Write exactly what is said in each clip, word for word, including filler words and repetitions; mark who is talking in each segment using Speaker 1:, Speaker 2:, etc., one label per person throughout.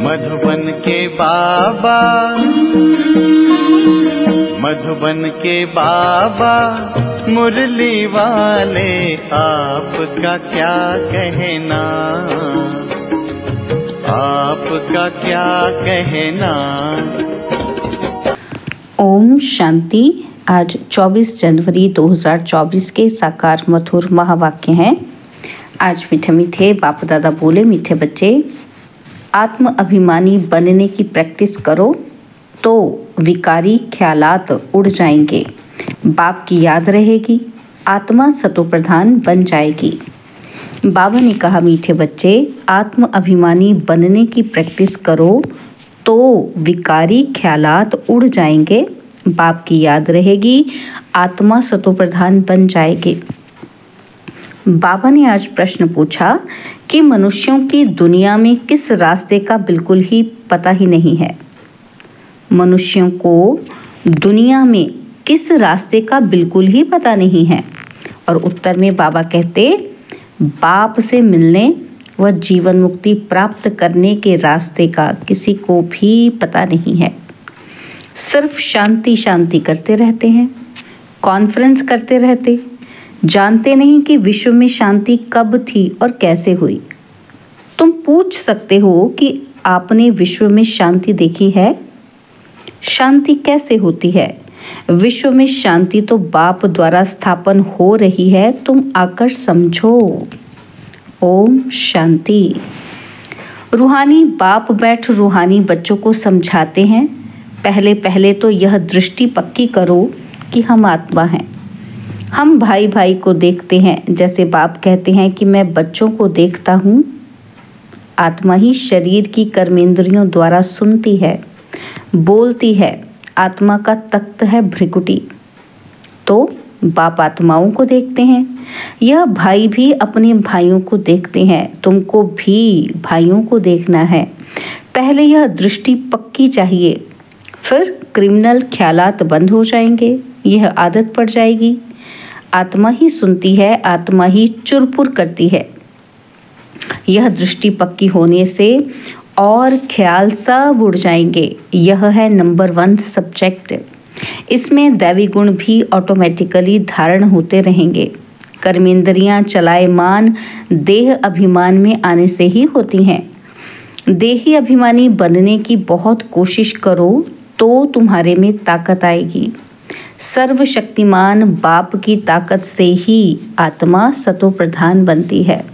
Speaker 1: मधुबन के बाबा, मधुबन के बाबा मुरली वाले, आपका क्या कहना, आपका क्या कहना।
Speaker 2: ओम शांति। आज चौबीस जनवरी दो हज़ार चौबीस के साकार मधुर महावाक्य हैं। आज मीठे मीठे बाप दादा बोले, मीठे बच्चे, आत्म अभिमानी बनने की प्रैक्टिस करो तो विकारी ख्यालात उड़ जाएंगे, बाप की याद रहेगी, आत्मा सतोप्रधान बन जाएगी। बाबा ने कहा, मीठे बच्चे, आत्म अभिमानी बनने की प्रैक्टिस करो तो विकारी ख्यालात उड़ जाएंगे, बाप की याद रहेगी, आत्मा सतोप्रधान बन जाएगी। बाबा ने आज प्रश्न पूछा कि मनुष्यों की दुनिया में किस रास्ते का बिल्कुल ही पता ही नहीं है। मनुष्यों को दुनिया में किस रास्ते का बिल्कुल ही पता नहीं है। और उत्तर में बाबा कहते, बाप से मिलने व जीवन मुक्ति प्राप्त करने के रास्ते का किसी को भी पता नहीं है। सिर्फ शांति शांति करते रहते हैं, कॉन्फ्रेंस करते रहते, जानते नहीं कि विश्व में शांति कब थी और कैसे हुई। तुम पूछ सकते हो कि आपने विश्व में शांति देखी है? शांति कैसे होती है? विश्व में शांति तो बाप द्वारा स्थापन हो रही है, तुम आकर समझो। ओम शांति। रूहानी बाप बैठ रूहानी बच्चों को समझाते हैं, पहले पहले तो यह दृष्टि पक्की करो कि हम आत्मा हैं। हम भाई भाई को देखते हैं, जैसे बाप कहते हैं कि मैं बच्चों को देखता हूँ। आत्मा ही शरीर की कर्मेंद्रियों द्वारा सुनती है, बोलती है। आत्मा का तख्त है भ्रिकुटी। तो बाप आत्माओं को देखते हैं, यह भाई भी अपने भाइयों को देखते हैं। तुमको भी भाइयों को देखना है। पहले यह दृष्टि पक्की चाहिए, फिर क्रिमिनल ख्यालात बंद हो जाएंगे, यह आदत पड़ जाएगी। आत्मा ही सुनती है, आत्मा ही चुरपुर करती है। यह दृष्टि पक्की होने से और ख्याल सब उड़ जाएंगे। यह है नंबर वन सब्जेक्ट। इसमें दैवी गुण भी ऑटोमेटिकली धारण होते रहेंगे। कर्मेंद्रियां चलायमान देह अभिमान में आने से ही होती हैं। देही अभिमानी बनने की बहुत कोशिश करो तो तुम्हारे में ताकत आएगी। सर्वशक्तिमान बाप की ताकत से ही आत्मा सतोप्रधान बनती है।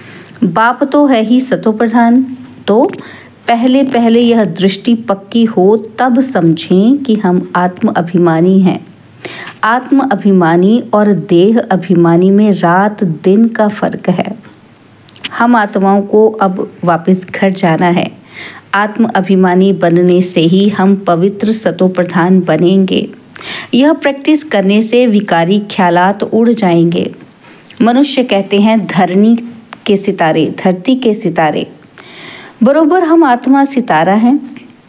Speaker 2: बाप तो है ही सतोप्रधान। तो पहले पहले यह दृष्टि पक्की हो तब समझें कि हम आत्म अभिमानी हैं। आत्म अभिमानी और देह अभिमानी में रात दिन का फर्क है। हम आत्माओं को अब वापस घर जाना है। आत्म अभिमानी बनने से ही हम पवित्र सतोप्रधान बनेंगे। यह प्रैक्टिस करने से विकारी ख्यालात उड़ जाएंगे। मनुष्य कहते हैं धरनी के सितारे, धरती के सितारे। बरोबर हम आत्मा सितारा हैं।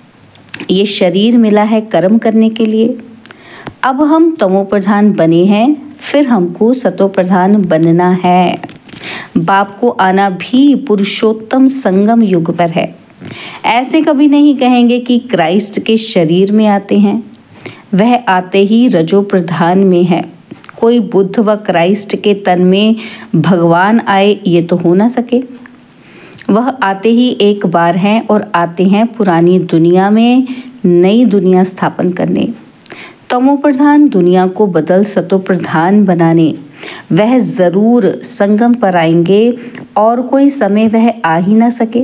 Speaker 2: ये शरीर मिला है कर्म करने के लिए। अब हम तमोप्रधान बने हैं, फिर हमको सतोप्रधान बनना है। बाप को आना भी पुरुषोत्तम संगम युग पर है। ऐसे कभी नहीं कहेंगे कि क्राइस्ट के शरीर में आते हैं। वह आते ही रजो प्रधान में है। कोई बुद्ध व क्राइस्ट के तन में भगवान आए, ये तो हो ना सके। वह आते ही एक बार हैं और आते हैं पुरानी दुनिया में नई दुनिया स्थापन करने। तमोप्रधान दुनिया को बदल सतोप्रधान बनाने वह ज़रूर संगम पर आएंगे और कोई समय वह आ ही ना सके।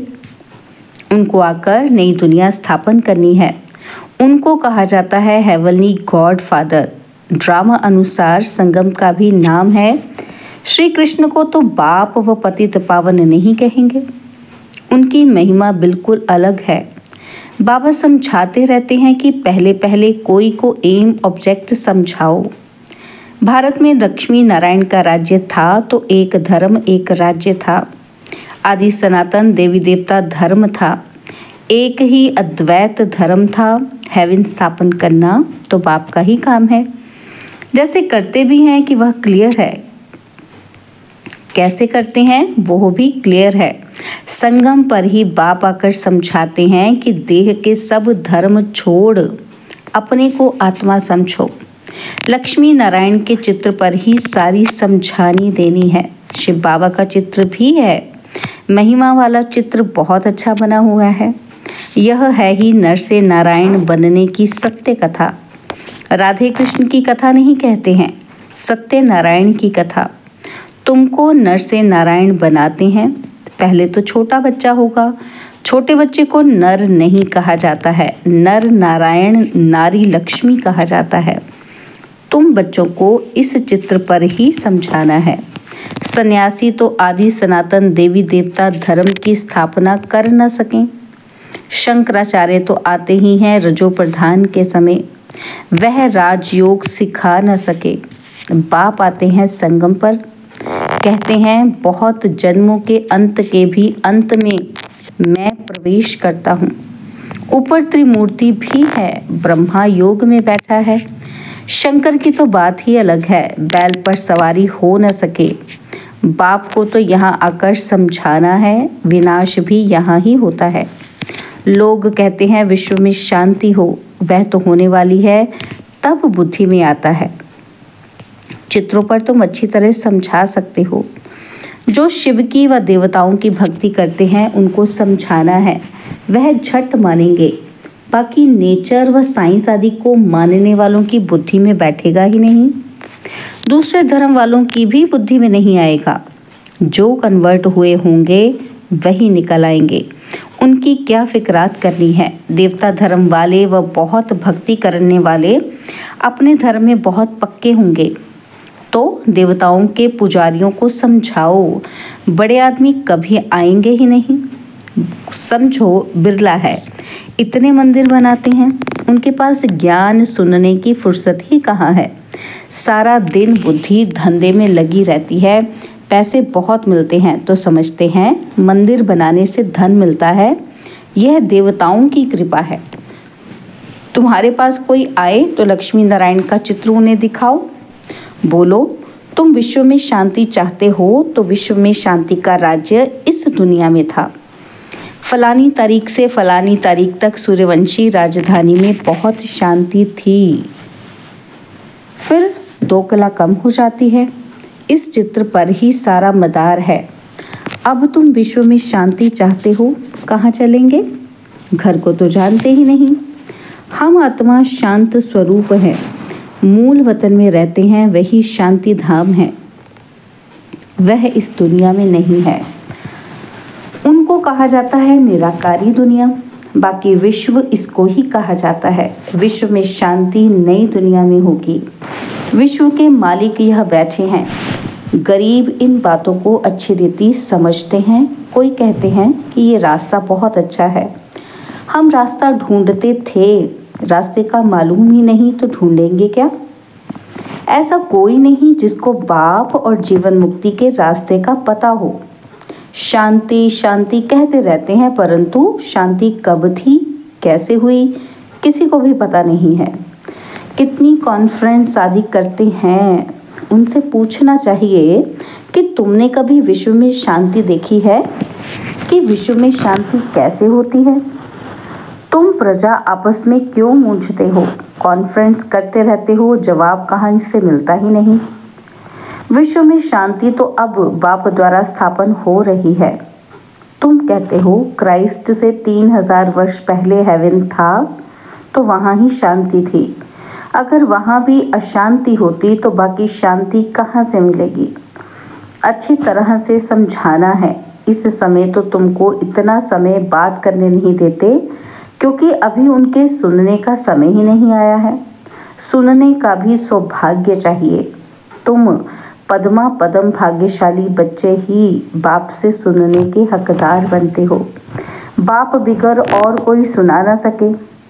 Speaker 2: उनको आकर नई दुनिया स्थापन करनी है। उनको कहा जाता है हेवनली गॉड फादर। ड्रामा अनुसार संगम का भी नाम है। श्री कृष्ण को तो बाप व पतित पावन नहीं कहेंगे। उनकी महिमा बिल्कुल अलग है। बाबा समझाते रहते हैं कि पहले पहले कोई को एम ऑब्जेक्ट समझाओ। भारत में लक्ष्मी नारायण का राज्य था तो एक धर्म एक राज्य था। आदि सनातन देवी देवता धर्म था। एक ही अद्वैत धर्म था। हेवन स्थापन करना तो बाप का ही काम है। जैसे करते भी हैं कि वह क्लियर है, कैसे करते हैं वो भी क्लियर है। संगम पर ही बाप आकर समझाते हैं कि देह के सब धर्म छोड़ अपने को आत्मा समझो। लक्ष्मी नारायण के चित्र पर ही सारी समझानी देनी है। शिव बाबा का चित्र भी है, महिमा वाला चित्र बहुत अच्छा बना हुआ है। यह है ही नर से नारायण बनने की सत्य कथा। राधे कृष्ण की कथा नहीं कहते हैं, सत्य नारायण की कथा। तुमको नर से नारायण बनाते हैं। पहले तो छोटा बच्चा होगा, छोटे बच्चे को नर नहीं कहा जाता है, नर नारायण नारी लक्ष्मी कहा जाता है। तुम बच्चों को इस चित्र पर ही समझाना है। सन्यासी तो आदि सनातन देवी देवता धर्म की स्थापना कर न सकें। शंकराचार्य तो आते ही हैं रजो प्रधान के समय, वह राजयोग सिखा न सके। बाप आते हैं संगम पर, कहते हैं बहुत जन्मों के अंत के भी अंत में मैं प्रवेश करता हूँ। ऊपर त्रिमूर्ति भी है, ब्रह्मा योग में बैठा है। शंकर की तो बात ही अलग है, बैल पर सवारी हो न सके। बाप को तो यहाँ आकर समझाना है, विनाश भी यहाँ ही होता है। लोग कहते हैं विश्व में शांति हो, वह तो होने वाली है तब बुद्धि में आता है। चित्रों पर तुम अच्छी तरह समझा सकते हो। जो शिव की व देवताओं की भक्ति करते हैं उनको समझाना है, वह झट मानेंगे। बाकी नेचर व साइंस आदि को मानने वालों की बुद्धि में बैठेगा ही नहीं, दूसरे धर्म वालों की भी बुद्धि में नहीं आएगा। जो कन्वर्ट हुए होंगे वही निकल आएंगे, उनकी क्या फिक्रात करनी है। देवता धर्म वाले व बहुत भक्ति करने वाले अपने धर्म में बहुत पक्के होंगे, तो देवताओं के पुजारियों को समझाओ। बड़े आदमी कभी आएंगे ही नहीं। समझो बिरला है, इतने मंदिर बनाते हैं, उनके पास ज्ञान सुनने की फुर्सत ही कहाँ है। सारा दिन बुद्धि धंधे में लगी रहती है, पैसे बहुत मिलते हैं तो समझते हैं मंदिर बनाने से धन मिलता है। यह देवताओं की कृपा है। तुम्हारे पास कोई आए तो लक्ष्मी नारायण का चित्र उन्हें दिखाओ, बोलो तुम विश्व में शांति चाहते हो तो विश्व में शांति का राज्य इस दुनिया में था। फलानी तारीख से फलानी तारीख तक सूर्यवंशी राजधानी में बहुत शांति थी, फिर दो कला कम हो जाती है। इस चित्र पर ही सारा मदार है। अब तुम विश्व में शांति चाहते हो, कहाँ चलेंगे? घर को तो जानते ही नहीं। हम आत्मा शांत स्वरूप है, मूल वतन में रहते हैं, वही शांति धाम है, वह इस दुनिया में नहीं है। उनको कहा जाता है निराकारी दुनिया, बाकी विश्व इसको ही कहा जाता है। विश्व में शांति नई दुनिया में होगी। विश्व के मालिक यह बैठे हैं। गरीब इन बातों को अच्छी रीति समझते हैं। कोई कहते हैं कि ये रास्ता बहुत अच्छा है, हम रास्ता ढूंढते थे, रास्ते का मालूम ही नहीं तो ढूंढेंगे क्या? ऐसा कोई नहीं जिसको बाप और जीवन मुक्ति के रास्ते का पता हो। शांति शांति कहते रहते हैं, परंतु शांति कब थी, कैसे हुई, किसी को भी पता नहीं है। कितनी कॉन्फ्रेंस आदि करते हैं, उनसे पूछना चाहिए कि तुमने कभी विश्व में शांति देखी है कि विश्व में शांति कैसे होती है? तुम प्रजा आपस में क्यों मूंझते हो? कॉन्फ्रेंस करते रहते हो, जवाब कहाँ से मिलता ही नहीं। विश्व में शांति तो अब बाप द्वारा स्थापन हो रही है। तुम कहते हो क्राइस्ट से तीन हजार वर्ष पहले हेवन था तो वहाँ ही शांति थी। अगर वहाँ भी अशांति होती तो बाकी शांति कहाँ से मिलेगी? अच्छी तरह से समझाना है। इस समय तो तुमको इतना समय बात करने नहीं देते, क्योंकि अभी उनके सुनने का समय ही नहीं आया है। सुनने का भी सौभाग्य चाहिए। तुम पद्मा पदम भाग्यशाली बच्चे ही बाप से सुनने के हकदार बनते हो। बाप बिगर और कोई सुना ना सके।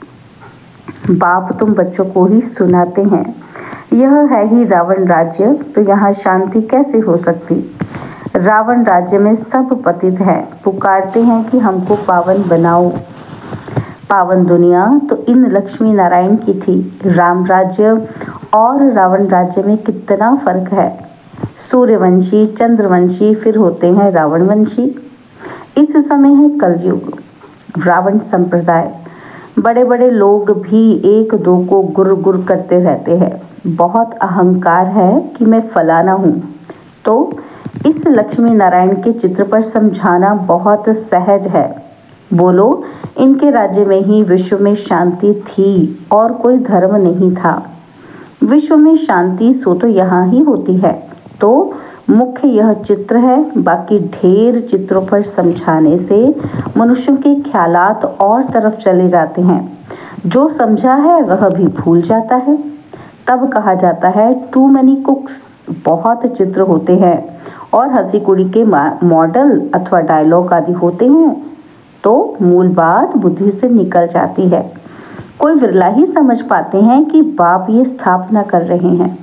Speaker 2: बाप तुम बच्चों को ही सुनाते हैं। यह है ही रावण राज्य, तो यहाँ शांति कैसे हो सकती? रावण राज्य में सब पतित है, पुकारते हैं कि हमको पावन बनाओ। पावन दुनिया तो इन लक्ष्मी नारायण की थी। राम राज्य और रावण राज्य में कितना फर्क है। सूर्यवंशी, चंद्रवंशी, फिर होते हैं रावणवंशी। इस समय है कलयुग, रावण संप्रदाय। बड़े बड़े लोग भी एक दो को गुर गुर करते रहते हैं। बहुत अहंकार है कि मैं फलाना हूँ। तो इस लक्ष्मी नारायण के चित्र पर समझाना बहुत सहज है। बोलो, इनके राज्य में ही विश्व में शांति थी और कोई धर्म नहीं था। विश्व में शांति सो तो यहाँ ही होती है। तो मुख्य यह चित्र है, बाकी ढेर चित्रों पर समझाने से मनुष्यों के ख्यालात और तरफ चले जाते हैं। जो समझा है वह भी भूल जाता है। तब कहा जाता है टू मैनी कुक्स, बहुत चित्र होते हैं और हंसी कुड़ी के मॉडल अथवा डायलॉग आदि होते हैं, तो मूल बात बुद्धि से निकल जाती है। कोई विरला ही समझ पाते हैं कि बाप ये स्थापना कर रहे हैं।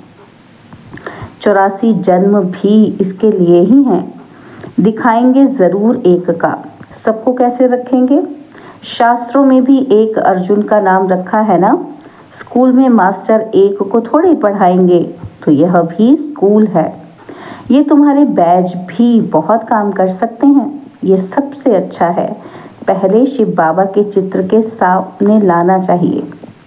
Speaker 2: चौरासी जन्म भी इसके लिए ही हैं। दिखाएंगे जरूर एक का। सबको कैसे रखेंगे? शास्त्रों में भी एक अर्जुन का नाम रखा है ना। स्कूल में मास्टर एक को थोड़े पढ़ाएंगे, तो यह भी स्कूल है। ये तुम्हारे बैज भी बहुत काम कर सकते हैं। ये सबसे अच्छा है। पहले शिव बाबा के चित्र के सामने लाना चाहिए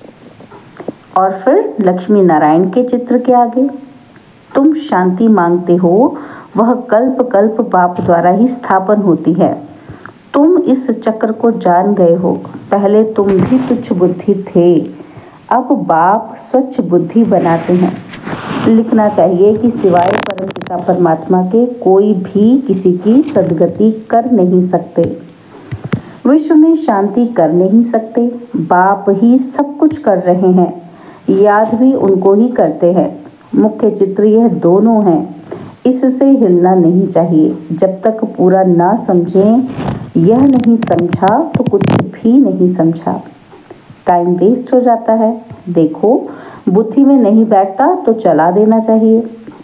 Speaker 2: और फिर लक्ष्मी नारायण के चित्र के आगे। तुम शांति मांगते हो, वह कल्प कल्प बाप द्वारा ही स्थापन होती है। तुम इस चक्र को जान गए हो। पहले तुम भी तुच्छ बुद्धि थे, अब बाप स्वच्छ बुद्धि बनाते हैं। लिखना चाहिए कि सिवाय परमपिता परमात्मा के कोई भी किसी की सद्गति कर नहीं सकते, विश्व में शांति कर नहीं सकते। बाप ही सब कुछ कर रहे हैं, याद भी उनको ही करते हैं। मुख्य चित्र यह दोनों हैं, इससे हिलना नहीं चाहिए। जब तक पूरा ना समझें, यह नहीं समझा तो कुछ भी नहीं समझा। टाइम वेस्ट हो जाता है। देखो, बुद्धि में नहीं बैठता तो चला देना चाहिए।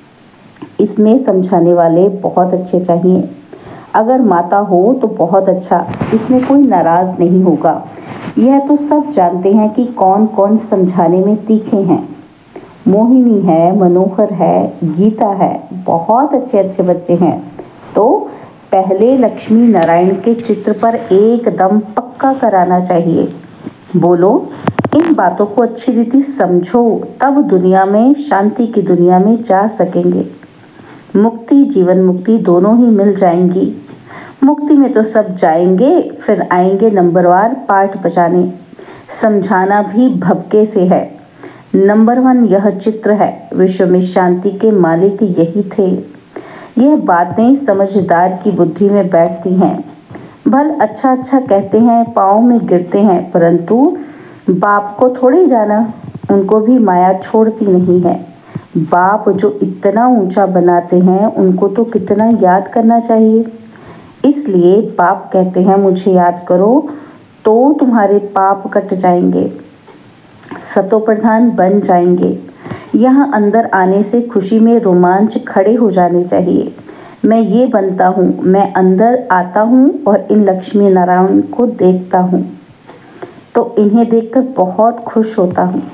Speaker 2: इसमें समझाने वाले बहुत अच्छे चाहिए। अगर माता हो तो बहुत अच्छा, इसमें कोई नाराज नहीं होगा। यह तो सब जानते हैं कि कौन कौन समझाने में तीखे हैं। मोहिनी है, मनोहर है, गीता है, बहुत अच्छे अच्छे बच्चे हैं। तो पहले लक्ष्मी नारायण के चित्र पर एकदम पक्का कराना चाहिए। बोलो, इन बातों को अच्छी रीति समझो, तब दुनिया में, शांति की दुनिया में जा सकेंगे। मुक्ति, जीवन मुक्ति दोनों ही मिल जाएंगी। मुक्ति में तो सब जाएंगे, फिर आएंगे नंबरवार पाठ बजाने। समझाना भी भपके से है। नंबर वन यह चित्र है। विश्व में शांति के मालिक यही थे। यह बातें समझदार की बुद्धि में बैठती हैं। भल अच्छा अच्छा कहते हैं, पाँव में गिरते हैं, परंतु बाप को थोड़ी जाना, उनको भी माया छोड़ती नहीं है। बाप जो इतना ऊंचा बनाते हैं, उनको तो कितना याद करना चाहिए। इसलिए बाप कहते हैं मुझे याद करो तो तुम्हारे पाप कट जाएंगे, सतो प्रधान बन जाएंगे। यहाँ अंदर आने से खुशी में रोमांच खड़े हो जाने चाहिए। मैं ये बनता हूँ, मैं अंदर आता हूँ और इन लक्ष्मी नारायण को देखता हूँ, तो इन्हें देखकर बहुत खुश होता हूँ।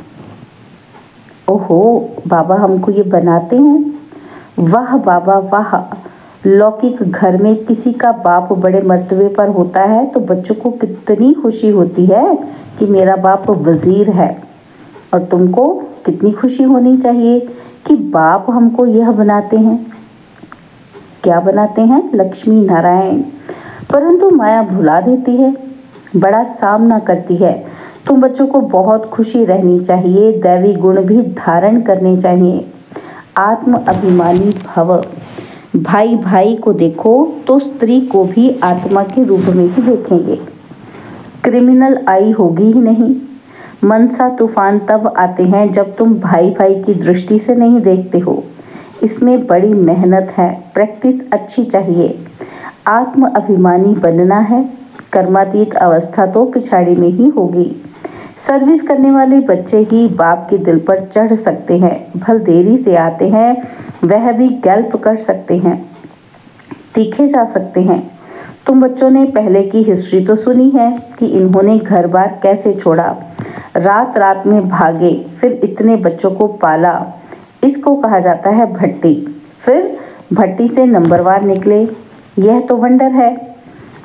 Speaker 2: ओहो, बाबा हमको ये बनाते हैं। वाह बाबा वाह। लौकिक घर में किसी का बाप बड़े मर्तबे पर होता है तो बच्चों को कितनी खुशी होती है कि मेरा बाप वजीर है, और तुमको कितनी खुशी होनी चाहिए कि बाप हमको यह बनाते हैं। क्या बनाते हैं? लक्ष्मी नारायण। परंतु माया भुला देती है, बड़ा सामना करती है। तुम बच्चों को बहुत खुशी रहनी चाहिए, दैवी गुण भी धारण करने चाहिए। आत्म अभिमानी भव। भाई भाई को देखो तो स्त्री को भी आत्मा के रूप में ही देखेंगे। क्रिमिनल आई होगी ही नहीं। मनसा तूफान तब आते हैं जब तुम भाई भाई की दृष्टि से नहीं देखते हो। इसमें बड़ी मेहनत है, प्रैक्टिस अच्छी चाहिए। आत्म अभिमानी बनना है। कर्मातीत अवस्था तो पिछाड़ी में ही होगी। सर्विस करने वाले बच्चे ही बाप के दिल पर चढ़ सकते हैं। भल देरी से आते हैं, वह भी गैल्प कर सकते हैं, तीखे जा सकते हैं। तुम बच्चों ने पहले की हिस्ट्री तो सुनी है कि इन्होंने घर बार कैसे छोड़ा, रात रात में भागे, फिर इतने बच्चों को पाला। इसको कहा जाता है भट्टी। फिर भट्टी से नंबरवार निकले, यह तो वंडर है।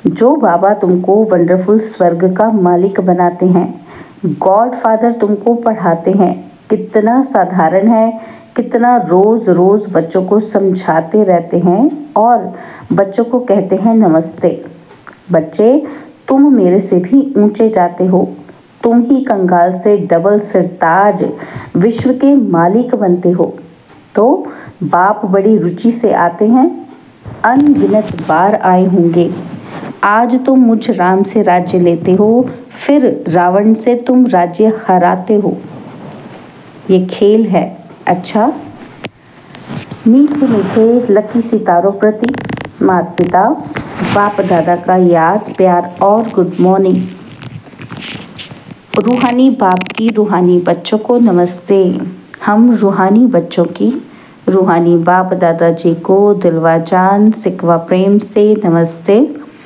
Speaker 2: जो बाबा तुमको वंडरफुल स्वर्ग का मालिक बनाते हैं, गॉड फादर तुमको पढ़ाते हैं, कितना साधारण है, कितना रोज रोज बच्चों को समझाते रहते हैं और बच्चों को कहते हैं नमस्ते। बच्चे, तुम मेरे से भी ऊंचे जाते हो, तुम ही कंगाल से डबल सिरताज विश्व के मालिक बनते हो। तो बाप बड़ी रुचि से आते हैं, अनगिनत बार आए होंगे। आज तुम मुझ राम से राज्य लेते हो, फिर रावण से तुम राज्य हराते हो। ये खेल है। अच्छा, मीठे मीठे लकी सितारों प्रति माता पिता बाप दादा का याद प्यार और गुड मॉर्निंग। रूहानी बाप की रूहानी बच्चों को नमस्ते। हम रूहानी बच्चों की रूहानी बाप दादाजी को दिलवा जान सिकवा प्रेम से नमस्ते।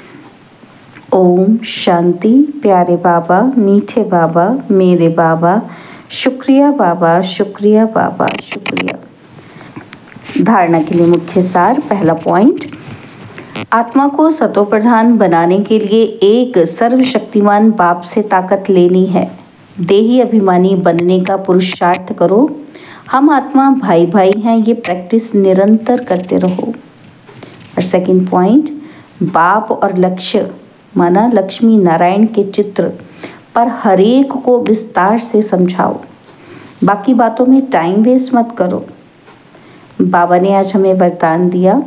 Speaker 2: ओम शांति। प्यारे बाबा, मीठे बाबा, मेरे बाबा, शुक्रिया बाबा, शुक्रिया बाबा, शुक्रिया। धारणा के लिए मुख्य सार। पहला पॉइंट, आत्मा को सतोप्रधान बनाने के लिए एक सर्वशक्तिमान बाप से ताकत लेनी है। देही अभिमानी बनने का पुरुषार्थ करो। हम आत्मा भाई भाई हैं, ये प्रैक्टिस निरंतर करते रहो। और सेकंड पॉइंट, बाप और लक्ष्य माना लक्ष्मी नारायण के चित्र पर हरेक को विस्तार से समझाओ। बाकी बातों में टाइम वेस्ट मत करो। बाबा ने आज हमें वरदान दिया,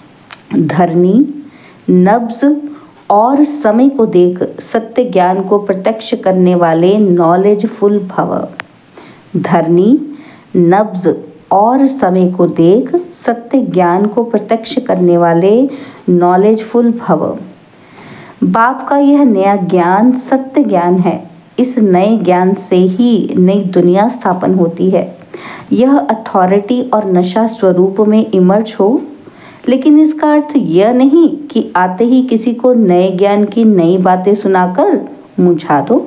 Speaker 2: धरनी, नब्ज और समय को देख सत्य ज्ञान को प्रत्यक्ष करने वाले नॉलेजफुल भव। धरनी, नब्ज और समय को देख सत्य ज्ञान को प्रत्यक्ष करने वाले नॉलेजफुल भव। बाप का यह नया ज्ञान सत्य ज्ञान है। इस नए ज्ञान से ही नई दुनिया स्थापन होती है। यह अथॉरिटी और नशा स्वरूप में इमर्ज हो, लेकिन इसका अर्थ यह नहीं कि आते ही किसी को नए ज्ञान की नई बातें सुनाकर मुझा दो।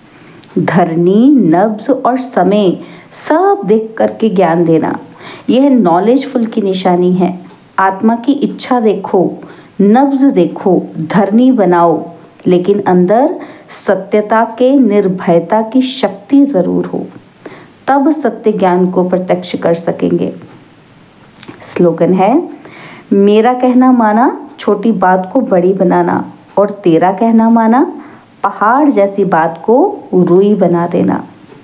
Speaker 2: धरनी, नब्ज और समय सब देख करके ज्ञान देना, यह नॉलेजफुल की निशानी है। आत्मा की इच्छा देखो, नब्ज देखो, धरनी बनाओ, लेकिन अंदर सत्यता के निर्भयता की शक्ति जरूर हो, तब सत्य ज्ञान को प्रत्यक्ष कर सकेंगे। स्लोगन है, मेरा कहना माना छोटी बात को बड़ी बनाना, और तेरा कहना माना पहाड़ जैसी बात को रुई बना देना।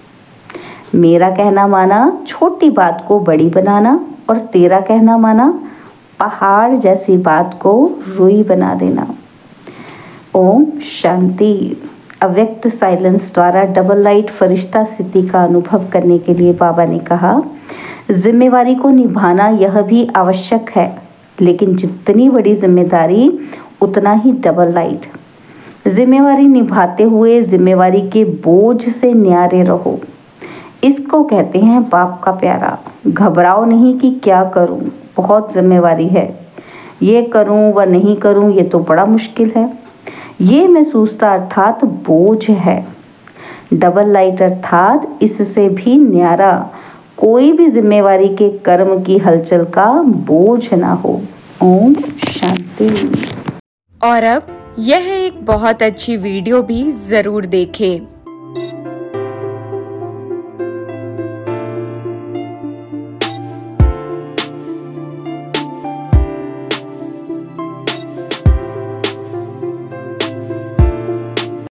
Speaker 2: मेरा कहना माना छोटी बात को बड़ी बनाना, और तेरा कहना माना पहाड़ जैसी बात को रुई बना देना। ओम शांति। अव्यक्त साइलेंस द्वारा डबल लाइट फरिश्ता स्थिति का अनुभव करने के लिए बाबा ने कहा, जिम्मेवारी को निभाना यह भी आवश्यक है, लेकिन जितनी बड़ी जिम्मेदारी उतना ही डबल लाइट। जिम्मेवारी निभाते हुए जिम्मेवारी के बोझ से न्यारे रहो। इसको कहते हैं बाप का प्यारा। घबराओ नहीं कि क्या करूं, बहुत जिम्मेवारी है, ये करूं व नहीं करूं ये तो बड़ा मुश्किल है। ये महसूसता अर्थात बोझ है। डबल लाइट अर्थात इससे भी न्यारा कोई भी जिम्मेवारी के कर्म की हलचल का बोझ ना हो। ओम शांति।
Speaker 3: और अब यह एक बहुत अच्छी वीडियो भी जरूर देखें।